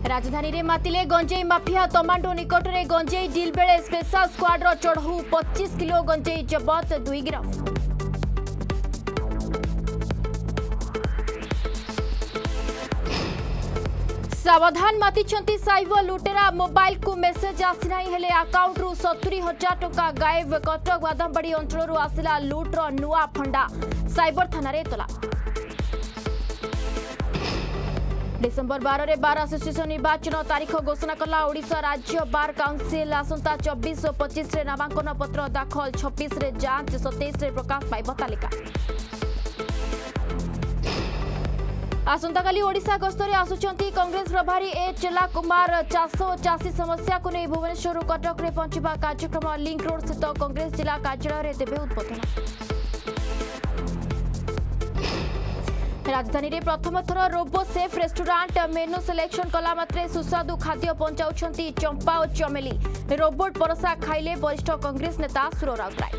राजधानी रे मातिले गंजेई माफिया तमांडो निकट में गंजेई डिल बेले स्पेशल स्क्वाड्र चढ़ऊ 25 किलो गंजेई जबत 2 गिरफ। सावधान मातिचंती साइबर लुटेरा मोबाइल को मेसेज आसीना हेले अकाउंट रु 70,000 टका गायब। कटक बादामबाड़ी अंचल आसिला लुट्र नुआ फंडा साइबर थाना रे तला। डिसेम्बर 12 रे बार एसोसिएशन निर्वाचन तारीख घोषणा कला ओडिशा राज्य बार काउंसिल। आसंता 24 और 25 रे नामांकन पत्र दाखल, 26 रे जांच, 27 रे प्रकाश पाइब तालिका। आसंता काली ओडिशा गस्तरे आसुचंती कांग्रेस प्रभारी ए चेला कुमार। चाष और चाषी समस्या को नहीं भुवनेश्वर कटक रे पहुंचवा कार्यक्रम। लिंक रोड स्थित कांग्रेस जिला कार्यालय रे देबे उद्बोधन। राजधानी रे प्रथम थर रोबो सेफ रेस्टोरेंट मेनू सिलेक्शन कला मात्रे सुस्वादु खाद्य पहुंचाउछंती चंपा और चमेली। रोबोट परसा खाइले वरिष्ठ कांग्रेस नेता सुर राउतराय।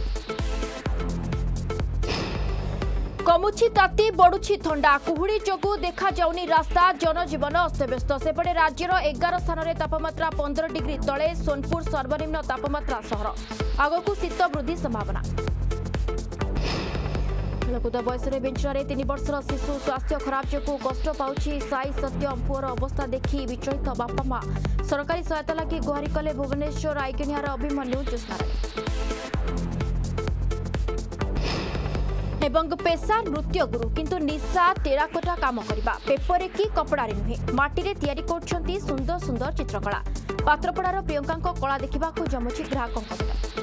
कमुछि ताती बड़ुछि थंडा, कुहुड़ी जोगु देखा जाउनी रास्ता, जनजीवन अस्तव्यस्त। सेपटे राज्यर 11 स्थान में तापमात्रा 15 डिग्री तले, सोनपुर सर्वनिम्न तापमात्रा सहर। आगकु शीत वृद्धि संभावना। खेलकूद बयस बेंचरे 3 वर्षर शिशु स्वास्थ्य खराब जो कष्ट पाउछि साई सत्यम। पुअर अवस्था देखि विचलित बापा माँ सरकारी सहायता लगी गुहारी कले भुवनेश्वर आईकेनियार अभिमन्यु ज्योत्स्ना एवं पेशा नृत्य गुरु किंतु निशा टेराकोटा काम करबा पेपर की कपड़ा नुहे माटी रे तैयारी करछंती सुंदर सुंदर चित्रकला। पात्रपड़ार प्रियंका कला देखा जमुची ग्राहकों।